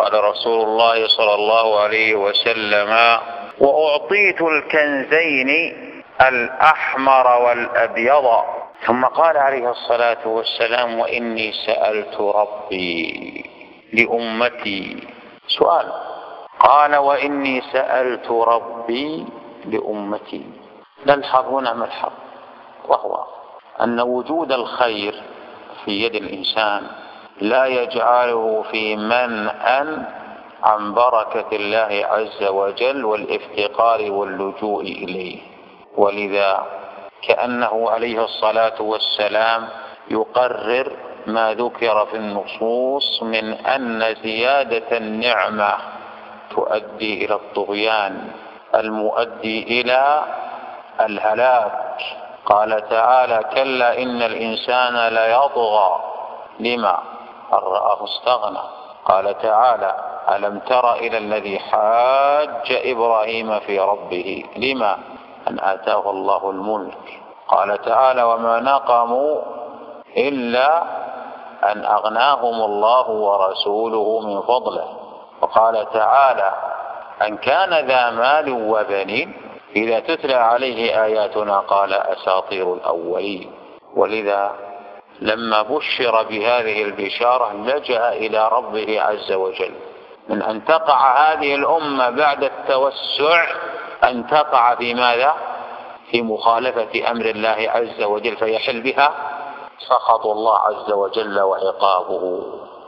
قال رسول الله صلى الله عليه وسلم: وأعطيت الكنزين الأحمر والأبيض. ثم قال عليه الصلاة والسلام: وإني سألت ربي لأمتي. سؤال. قال: وإني سألت ربي لأمتي. نلحظ هنا ملحظ، وهو أن وجود الخير في يد الإنسان لا يجعله في منأى عن بركة الله عز وجل والافتقار واللجوء إليه. ولذا كأنه عليه الصلاة والسلام يقرر ما ذكر في النصوص من أن زيادة النعمة تؤدي إلى الطغيان المؤدي إلى الهلاك. قال تعالى: كلا إن الإنسان ليطغى لما أن رآه استغنى. قال تعالى: ألم تر إلى الذي حاج إبراهيم في ربه لما أن آتاه الله الملك. قال تعالى: وما نقموا إلا أن أغناهم الله ورسوله من فضله. وقال تعالى: أن كان ذا مال وبنين إذا تتلى عليه آياتنا قال أساطير الأولين. ولذا لما بشر بهذه البشارة لجأ إلى ربه عز وجل من أن تقع هذه الأمة بعد التوسع أن تقع في ماذا؟ في مخالفة أمر الله عز وجل فيحل بها سخط الله عز وجل وعقابه.